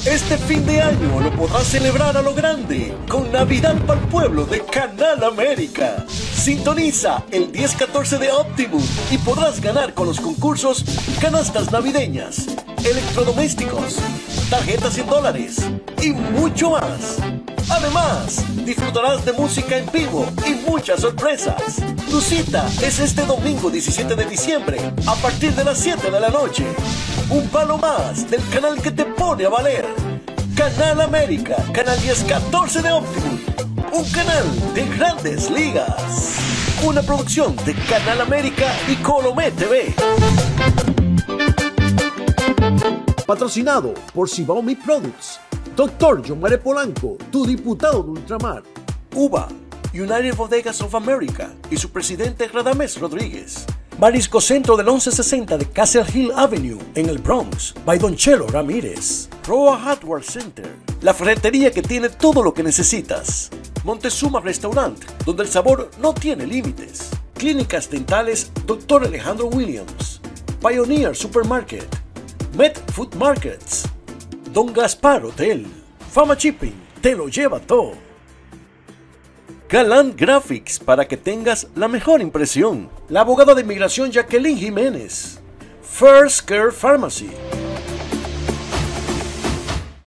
Este fin de año lo podrás celebrar a lo grande con Navidad para el pueblo de Canal América. Sintoniza el 10-14 de Optimum y podrás ganar con los concursos canastas navideñas, electrodomésticos, tarjetas en dólares y mucho más. Además, disfrutarás de música en vivo y muchas sorpresas. Tu cita es este domingo 17 de diciembre a partir de las 7 de la noche. Un palo más del canal que te pone a valer. Canal América, canal 10-14 de Optimum. Un canal de grandes ligas. Una producción de Canal América y Colomé TV. Patrocinado por Cibao Meat Products. Dr. Yomare Polanco, tu diputado de Ultramar. UBA, United Bodegas of America y su presidente Radamés Rodríguez. Marisco Centro del 1160 de Castle Hill Avenue en el Bronx, by Don Chelo Ramírez. Roa Hardware Center, la ferretería que tiene todo lo que necesitas. Montezuma Restaurant, donde el sabor no tiene límites. Clínicas Dentales Dr. Alejandro Williams. Pioneer Supermarket. Met Food Markets. Don Gaspar Hotel. Fama Shipping, te lo lleva todo. Galant Graphics, para que tengas la mejor impresión. La abogada de inmigración Jacqueline Jiménez. First Care Pharmacy.